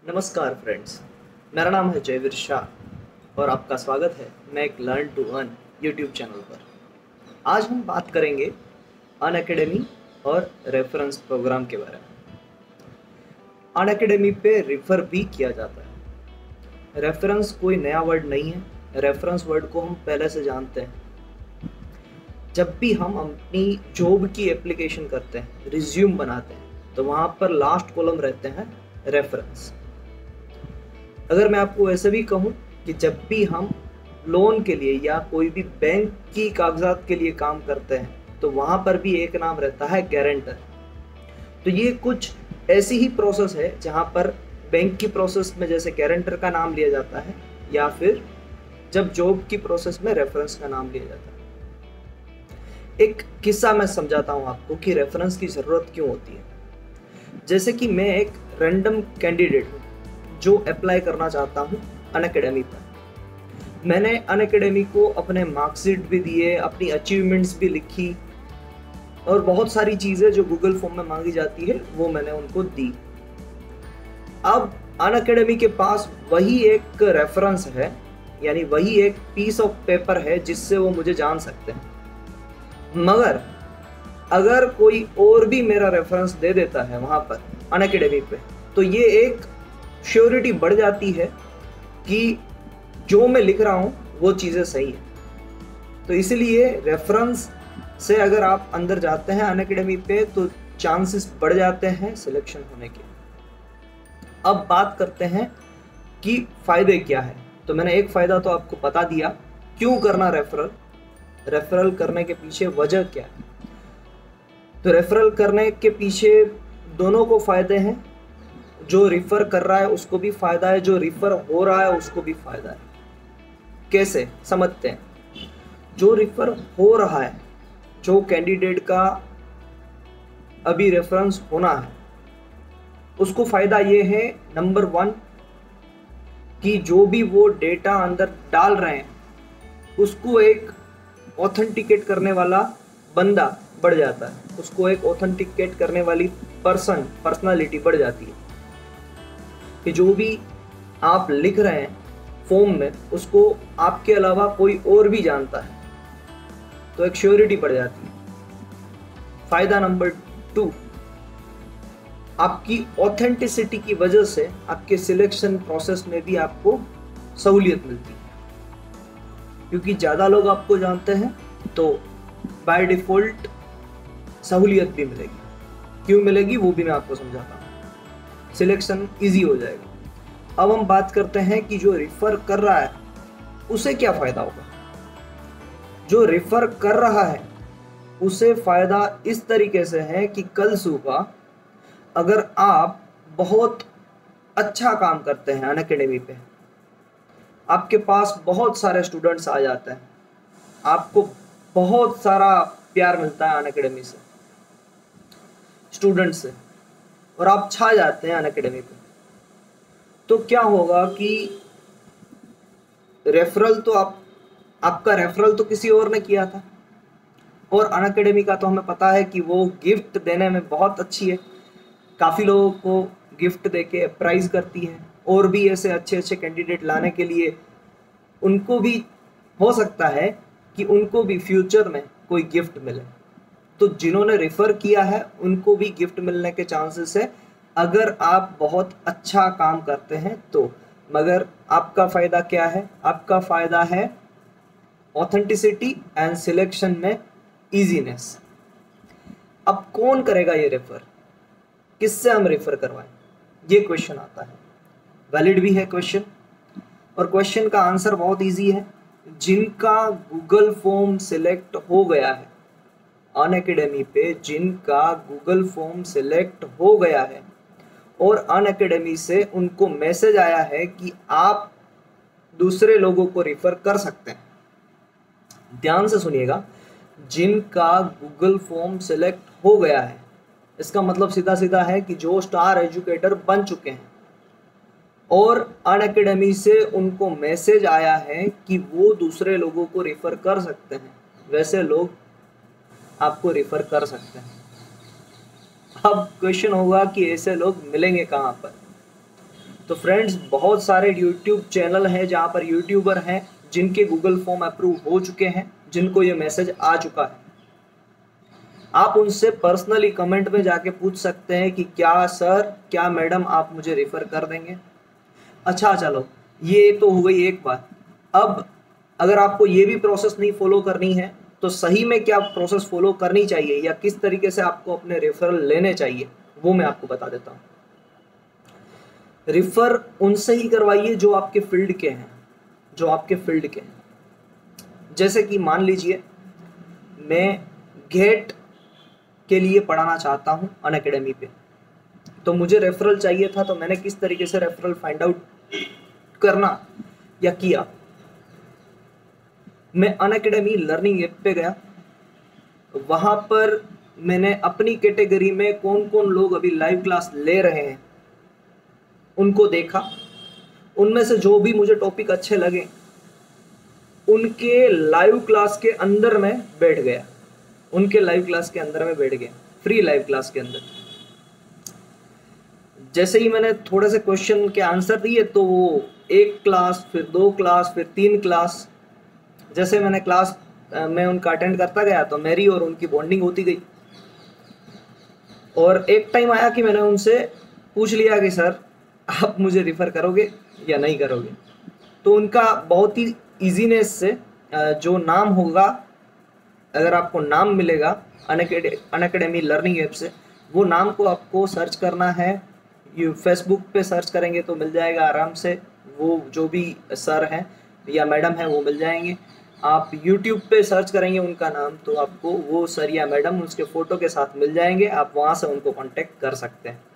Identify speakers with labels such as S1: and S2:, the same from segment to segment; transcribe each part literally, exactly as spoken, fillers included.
S1: नमस्कार फ्रेंड्स, मेरा नाम है जयवीर शाह और आपका स्वागत है मैं एक learn to earn YouTube channel पर। आज हम बात करेंगे अनअकैडमी और रेफरेंस प्रोग्राम के बारे में। अनअकैडमी पे रेफर भी किया जाता है। रेफरेंस कोई नया वर्ड नहीं है, रेफरेंस वर्ड को हम पहले से जानते हैं। जब भी हम अपनी जॉब की एप्लीकेशन करते हैं, रिज्यूम बनाते हैं, तो वहाँ पर लास्ट कॉलम रहते हैं रेफरेंस। अगर मैं आपको ऐसे भी कहूँ कि जब भी हम लोन के लिए या कोई भी बैंक की कागजात के लिए काम करते हैं तो वहाँ पर भी एक नाम रहता है गारंटर। तो ये कुछ ऐसी ही प्रोसेस है जहाँ पर बैंक की प्रोसेस में जैसे गारंटर का नाम लिया जाता है या फिर जब जॉब की प्रोसेस में रेफरेंस का नाम लिया जाता है। एक किस्सा मैं समझाता हूँ आपको कि रेफरेंस की ज़रूरत क्यों होती है। जैसे कि मैं एक रैंडम कैंडिडेट हूँ जो अप्लाई करना चाहता हूँ अनअकैडमी पर। मैंने अनअकैडमी को अपने मार्कशीट भी दिए, अपनी अचीवमेंट्स भी लिखी और बहुत सारी चीज़ें जो गूगल फॉर्म में मांगी जाती है वो मैंने उनको दी। अब अनअकैडमी के पास वही एक रेफरेंस है, यानी वही एक पीस ऑफ पेपर है जिससे वो मुझे जान सकते हैं। मगर अगर कोई और भी मेरा रेफरेंस दे देता है वहाँ पर अनअकैडमी पे, तो ये एक श्योरिटी बढ़ जाती है कि जो मैं लिख रहा हूँ वो चीज़ें सही है। तो इसलिए रेफरेंस से अगर आप अंदर जाते हैं अनअकैडमी पे तो चांसेस बढ़ जाते हैं सिलेक्शन होने के। अब बात करते हैं कि फ़ायदे क्या है। तो मैंने एक फ़ायदा तो आपको बता दिया, क्यों करना रेफरल, रेफरल करने के पीछे वजह क्या है। तो रेफरल करने के पीछे दोनों को फ़ायदे हैं। जो रिफ़र कर रहा है उसको भी फ़ायदा है, जो रिफ़र हो रहा है उसको भी फ़ायदा है। कैसे समझते हैं। जो रिफ़र हो रहा है, जो कैंडिडेट का अभी रेफरेंस होना है, उसको फ़ायदा ये है नंबर वन कि जो भी वो डेटा अंदर डाल रहे हैं उसको एक ऑथेंटिकेट करने वाला बंदा बढ़ जाता है, उसको एक ऑथेंटिकेट करने वाली पर्सन पर्सनालिटी बढ़ जाती है कि जो भी आप लिख रहे हैं फॉर्म में उसको आपके अलावा कोई और भी जानता है, तो एक श्योरिटी बढ़ जाती है। फायदा नंबर टू, आपकी ऑथेंटिसिटी की वजह से आपके सिलेक्शन प्रोसेस में भी आपको सहूलियत मिलती है, क्योंकि ज़्यादा लोग आपको जानते हैं तो बाय डिफ़ॉल्ट सहूलियत भी मिलेगी। क्यों मिलेगी वो भी मैं आपको समझाता हूँ, सिलेक्शन इजी हो जाएगा। अब हम बात करते हैं कि जो रिफ़र कर रहा है उसे क्या फ़ायदा होगा। जो रिफ़र कर रहा है उसे फ़ायदा इस तरीके से है कि कल सुबह अगर आप बहुत अच्छा काम करते हैं अनअकैडमी पे, आपके पास बहुत सारे स्टूडेंट्स आ जाते हैं, आपको बहुत सारा प्यार मिलता है अनअकैडमी से, स्टूडेंट से, और आप छा जाते हैं अनअकैडमी पे, तो क्या होगा कि रेफरल तो आप आपका रेफरल तो किसी और ने किया था, और अनअकैडमी का तो हमें पता है कि वो गिफ्ट देने में बहुत अच्छी है। काफ़ी लोगों को गिफ्ट देके प्राइज़ करती है, और भी ऐसे अच्छे अच्छे कैंडिडेट लाने के लिए उनको भी हो सकता है कि उनको भी फ्यूचर में कोई गिफ्ट मिले। तो जिन्होंने रेफ़र किया है उनको भी गिफ्ट मिलने के चांसेस है अगर आप बहुत अच्छा काम करते हैं तो। मगर आपका फ़ायदा क्या है, आपका फ़ायदा है ऑथेंटिसिटी एंड सिलेक्शन में इजीनेस। अब कौन करेगा ये रेफ़र, किससे हम रेफ़र करवाएं, ये क्वेश्चन आता है। वैलिड भी है क्वेश्चन, और क्वेश्चन का आंसर बहुत इजी है। जिनका गूगल फॉर्म सिलेक्ट हो गया है अनअकैडमी पे, जिनका गूगल फॉर्म सिलेक्ट हो गया है और अनअकैडमी से उनको मैसेज आया है कि आप दूसरे लोगों को रिफ़र कर सकते हैं। ध्यान से सुनिएगा, जिनका गूगल फॉर्म सिलेक्ट हो गया है, इसका मतलब सीधा सीधा है कि जो स्टार एजुकेटर बन चुके हैं और अनअकैडमी से उनको मैसेज आया है कि वो दूसरे लोगों को रिफ़र कर सकते हैं, वैसे लोग आपको रिफ़र कर सकते हैं। अब क्वेश्चन होगा कि ऐसे लोग मिलेंगे कहाँ पर। तो फ्रेंड्स, बहुत सारे यूट्यूब चैनल हैं जहाँ पर यूट्यूबर हैं जिनके गूगल फॉर्म अप्रूव हो चुके हैं, जिनको ये मैसेज आ चुका है। आप उनसे पर्सनली कमेंट में जाके पूछ सकते हैं कि क्या सर, क्या मैडम, आप मुझे रेफर कर देंगे। अच्छा चलो, ये तो हो गई एक बात। अब अगर आपको ये भी प्रोसेस नहीं फॉलो करनी है तो सही में क्या प्रोसेस फॉलो करनी चाहिए या किस तरीके से आपको अपने रेफरल लेने चाहिए, वो मैं आपको बता देता हूँ। रेफर उनसे ही करवाइए जो आपके फील्ड के हैं, जो आपके फील्ड के हैं। जैसे कि मान लीजिए मैं गेट के लिए पढ़ाना चाहता हूँ अनअकैडमी पे, तो मुझे रेफरल चाहिए था। तो मैंने किस तरीके से रेफरल फाइंड आउट करना या किया, मैं अनअकैडमी लर्निंग ऐप पे गया, वहां पर मैंने अपनी कैटेगरी में कौन कौन लोग अभी लाइव क्लास ले रहे हैं उनको देखा। उनमें से जो भी मुझे टॉपिक अच्छे लगे उनके लाइव क्लास के अंदर में बैठ गया, उनके लाइव क्लास के अंदर में बैठ गया, फ्री लाइव क्लास के अंदर। जैसे ही मैंने थोड़े से क्वेश्चन के आंसर दिए तो वो एक क्लास, फिर दो क्लास, फिर तीन क्लास, जैसे मैंने क्लास मैं उनका अटेंड करता गया तो मेरी और उनकी बॉन्डिंग होती गई। और एक टाइम आया कि मैंने उनसे पूछ लिया कि सर आप मुझे रिफ़र करोगे या नहीं करोगे। तो उनका बहुत ही ईजीनेस से जो नाम होगा, अगर आपको नाम मिलेगा अनअकैडमी लर्निंग ऐप से, वो नाम को आपको सर्च करना है। यू फेसबुक पे सर्च करेंगे तो मिल जाएगा आराम से, वो जो भी सर हैं या मैडम हैं वो मिल जाएंगे। आप यूट्यूब पे सर्च करेंगे उनका नाम तो आपको वो सर या मैडम उसके फ़ोटो के साथ मिल जाएंगे, आप वहाँ से उनको कांटेक्ट कर सकते हैं।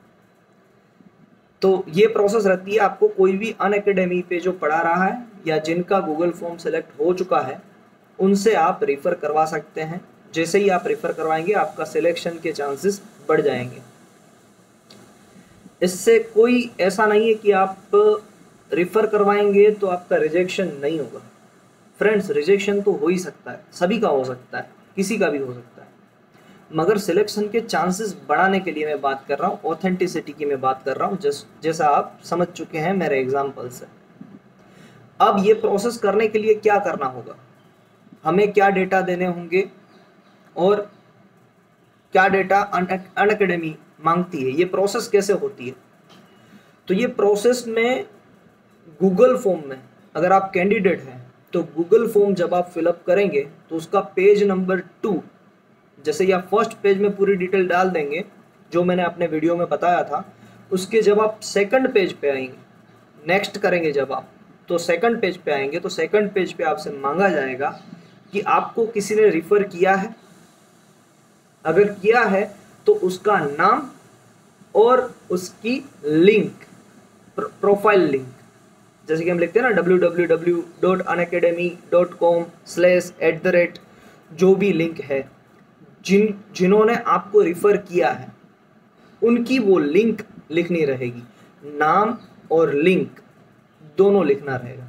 S1: तो ये प्रोसेस रहती है। आपको कोई भी अनअकैडमी पे जो पढ़ा रहा है या जिनका गूगल फॉर्म सेलेक्ट हो चुका है उनसे आप रेफ़र करवा सकते हैं। जैसे ही आप रेफ़र करवाएंगे आपका सिलेक्शन के चांसेस बढ़ जाएंगे। इससे कोई ऐसा नहीं है कि आप रेफ़र करवाएंगे तो आपका रिजेक्शन नहीं होगा। फ्रेंड्स, रिजेक्शन तो हो ही सकता है, सभी का हो सकता है, किसी का भी हो सकता है, मगर सिलेक्शन के चांसेस बढ़ाने के लिए मैं बात कर रहा हूँ, ऑथेंटिसिटी की मैं बात कर रहा हूँ, जैस जैसा आप समझ चुके हैं मेरे एग्जाम्पल से। अब ये प्रोसेस करने के लिए क्या करना होगा, हमें क्या डेटा देने होंगे और क्या डेटा अनअकैडमी मांगती है, ये प्रोसेस कैसे होती है। तो ये प्रोसेस में गूगल फॉर्म में अगर आप कैंडिडेट हैं तो गूगल फॉर्म जब आप फिलअप करेंगे तो उसका पेज नंबर टू, जैसे या फर्स्ट पेज में पूरी डिटेल डाल देंगे जो मैंने अपने वीडियो में बताया था, उसके जब आप सेकंड पेज पे आएंगे, नेक्स्ट करेंगे जब आप, तो सेकंड पेज पे आएंगे तो सेकंड पेज पे आपसे मांगा जाएगा कि आपको किसी ने रिफ़र किया है। अगर किया है तो उसका नाम और उसकी लिंक, प्रोफाइल लिंक, जैसे कि हम लिखते हैं ना W W W dot Unacademy dot com slash at the rate, जो भी लिंक है, जिन जिन्होंने आपको रिफ़र किया है उनकी वो लिंक लिखनी रहेगी। नाम और लिंक दोनों लिखना रहेगा।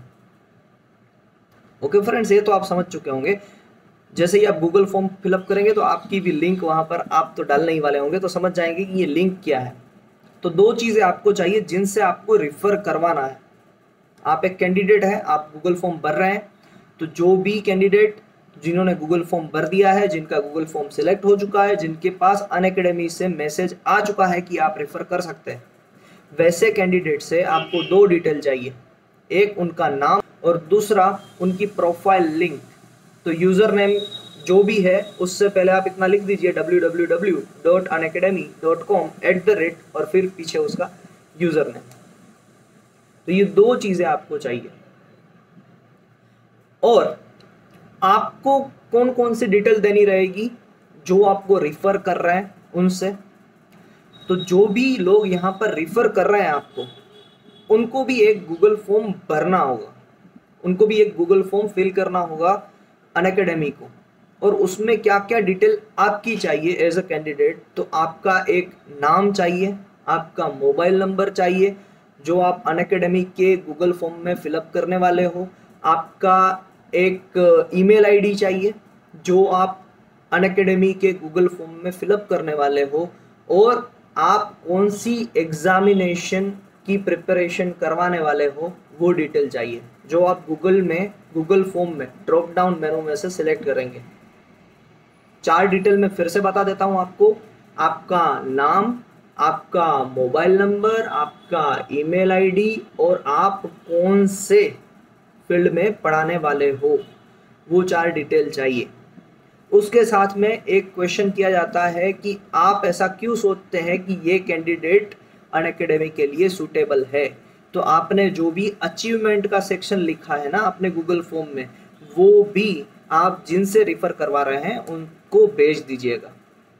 S1: ओके फ्रेंड्स, ये तो आप समझ चुके होंगे। जैसे ही आप गूगल फॉर्म फिलअप करेंगे तो आपकी भी लिंक वहाँ पर आप तो डालने ही वाले होंगे, तो समझ जाएंगे कि ये लिंक क्या है। तो दो चीज़ें आपको चाहिए जिनसे आपको रिफ़र करवाना है। आप एक कैंडिडेट है, आप गूगल फॉर्म भर रहे हैं, तो जो भी कैंडिडेट जिन्होंने गूगल फॉर्म भर दिया है, जिनका गूगल फॉर्म सिलेक्ट हो चुका है, जिनके पास अनअकैडमी से मैसेज आ चुका है कि आप रेफ़र कर सकते हैं, वैसे कैंडिडेट से आपको दो डिटेल चाहिए, एक उनका नाम और दूसरा उनकी प्रोफाइल लिंक। तो यूज़र नेम जो भी है उससे पहले आप इतना लिख दीजिए W W W dot Unacademy dot com at the rate और फिर पीछे उसका यूज़र नेम। तो ये दो चीज़ें आपको चाहिए। और आपको कौन कौन सी डिटेल देनी रहेगी जो आपको रिफ़र कर रहे हैं उनसे। तो जो भी लोग यहाँ पर रिफ़र कर रहे हैं आपको, उनको भी एक गूगल फॉर्म भरना होगा, उनको भी एक गूगल फॉर्म फिल करना होगा अनअकैडमी को। और उसमें क्या क्या डिटेल आपकी चाहिए एज अ कैंडिडेट, तो आपका एक नाम चाहिए, आपका मोबाइल नंबर चाहिए जो आप अनअकैडमी के गूगल फॉर्म में फिलअप करने वाले हो, आपका एक ईमेल आईडी चाहिए जो आप अनअकैडमी के गूगल फॉर्म में फिलअप करने वाले हो, और आप कौन सी एग्जामिनेशन की प्रिपरेशन करवाने वाले हो वो डिटेल चाहिए, जो आप गूगल में गूगल फॉर्म में ड्रॉप डाउन मेनू में से सिलेक्ट करेंगे। चार डिटेल में फिर से बता देता हूँ आपको। आपका नाम, आपका मोबाइल नंबर, आपका ईमेल आईडी और आप कौन से फील्ड में पढ़ाने वाले हो, वो चार डिटेल चाहिए। उसके साथ में एक क्वेश्चन किया जाता है कि आप ऐसा क्यों सोचते हैं कि ये कैंडिडेट अनअकैडमी के लिए सूटेबल है। तो आपने जो भी अचीवमेंट का सेक्शन लिखा है ना अपने गूगल फॉर्म में, वो भी आप जिनसे रिफर करवा रहे हैं उनको भेज दीजिएगा।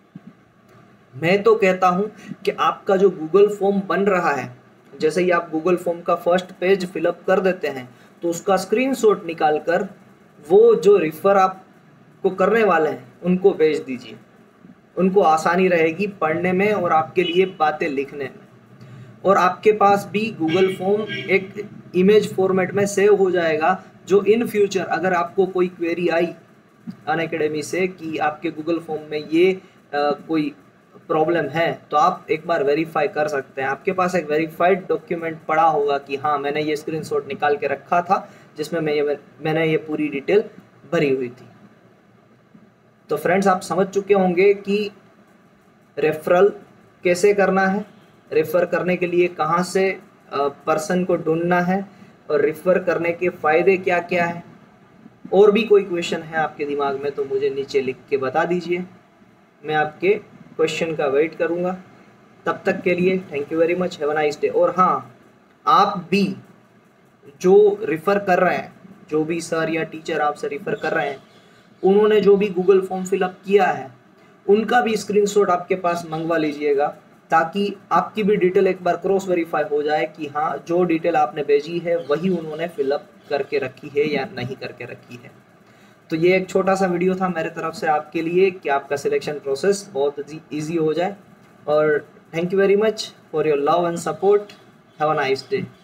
S1: मैं तो कहता हूं कि आपका जो गूगल फॉर्म बन रहा है, जैसे ही आप गूगल फॉर्म का फर्स्ट पेज फिलअप कर देते हैं तो उसका स्क्रीनशॉट निकाल कर वो जो रिफर आपको करने वाले हैं उनको भेज दीजिए। उनको आसानी रहेगी पढ़ने में और आपके लिए बातें लिखने में। और आपके पास भी गूगल फॉर्म एक इमेज फॉर्मेट में सेव हो जाएगा, जो इन फ्यूचर अगर आपको कोई क्वेरी आई अनअकैडमी से कि आपके गूगल फॉर्म में ये आ, कोई प्रॉब्लम है, तो आप एक बार वेरीफाई कर सकते हैं। आपके पास एक वेरीफाइड डॉक्यूमेंट पड़ा होगा कि हाँ मैंने ये स्क्रीनशॉट निकाल के रखा था जिसमें मैं ये मैंने ये पूरी डिटेल भरी हुई थी। तो फ्रेंड्स, आप समझ चुके होंगे कि रेफरल कैसे करना है, रेफ़र करने के लिए कहाँ से पर्सन को ढूंढना है और रेफ़र करने के फ़ायदे क्या क्या हैं। और भी कोई क्वेश्चन है आपके दिमाग में तो मुझे नीचे लिख के बता दीजिए, मैं आपके क्वेश्चन का वेट करूँगा। तब तक के लिए thank you very much, have a nice day. और हाँ, आप भी जो रिफ़र कर रहे हैं, जो भी सर या टीचर आपसे रिफ़र कर रहे हैं, उन्होंने जो भी गूगल फॉर्म फिलअप किया है उनका भी स्क्रीनशॉट आपके पास मंगवा लीजिएगा, ताकि आपकी भी डिटेल एक बार क्रॉस वेरीफाई हो जाए कि हाँ जो डिटेल आपने भेजी है वही उन्होंने फिलअप करके रखी है या नहीं करके रखी है। तो ये एक छोटा सा वीडियो था मेरे तरफ से आपके लिए कि आपका सिलेक्शन प्रोसेस बहुत ईजी हो जाए। और thank you very much for your love and support. Have a nice day.